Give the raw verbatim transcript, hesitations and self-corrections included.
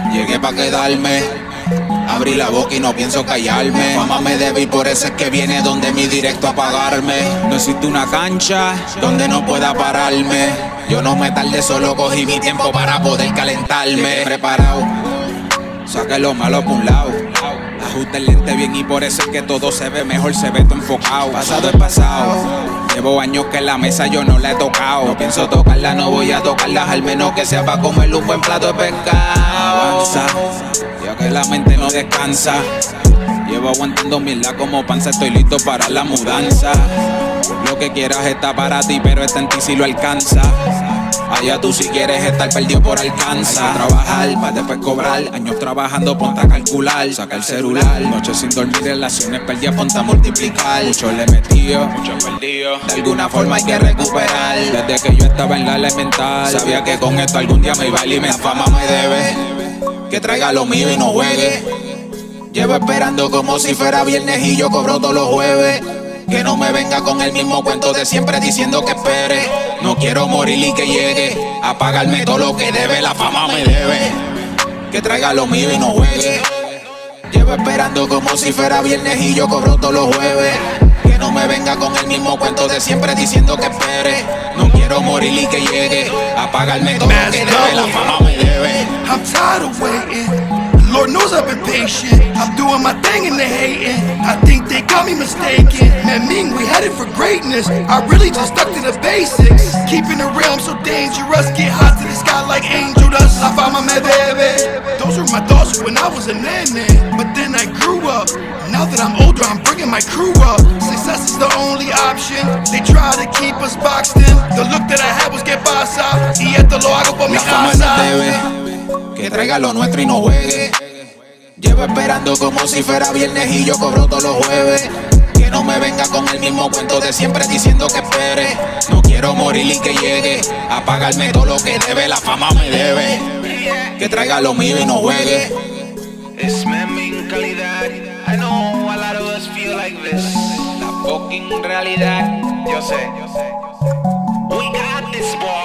Llegué pa' quedarme, abrí la boca y no pienso callarme. Fama me debe y por eso es que viene donde mi directo a pagarme. No existe una cancha donde no pueda pararme. Yo no me tardé, solo cogí mi tiempo para poder calentarme. Preparado, saqué lo malo por un lado, ajusta el lente bien y por eso es que todo se ve mejor, se ve todo enfocado. Pasado es pasado, llevo años que la mesa yo no la he tocado. No pienso tocarla, no voy a tocarla, al menos que sea pa' comer un buen plato de pescado. Avanza, ya que la mente no descansa. Llevo aguantando mierda como panza, estoy listo para la mudanza. Lo que quieras está para ti, pero está en ti si lo alcanza. Allá tú si quieres estar perdido por alcanza. Hay que trabajar para después cobrar. Años trabajando, ponte a calcular. Saca el celular, noches sin dormir, relaciones perdidas, ponte a multiplicar. Mucho le he metido, mucho perdido. De alguna forma hay que recuperar. Desde que yo estaba en la elemental, sabía que con esto algún día me iba a alimentar. Fama me debe, que traiga lo mío y no juegue. Llevo esperando como si fuera viernes y yo cobro todos los jueves. Que no me venga con el mismo cuento de siempre diciendo que espere. No quiero morir y que llegue a pagarme todo lo que debe, la fama me debe. Que traiga lo mío y no juegue. Llevo esperando como si fuera viernes y yo cobro todos los jueves. Que no me venga con el mismo cuento de siempre diciendo que espere. No quiero morir y que llegue a pagarme todo lo que debe, la fama me debe. I'm tired of waiting. Lord knows I've been patient. I'm doing my thing and they hating. I think they got me mistaken. Man, Ming, we headed for greatness. I really just stuck to the basics. Keeping it real, I'm so dangerous. Get hot to the sky like angel dust. La fama me debe. Those were my thoughts when I was a nene. But then I grew up. Now that I'm older, I'm bringing my crew up. Success is the only option. They try to keep us boxed in. The look that I had was que pasa. Y esto lo hago por mi casa. Que traiga lo nuestro y no juegue. Llevo esperando como si fuera viernes y yo cobro todos los jueves. Que no me venga con el mismo cuento de siempre diciendo que espere. No quiero morir y que llegue a pagarme todo lo que debe, la fama me debe. Que traiga lo mío y no juegue. Es mi calidad. I know a lot of us feel like this. La fucking realidad. Yo sé. We got this, boy.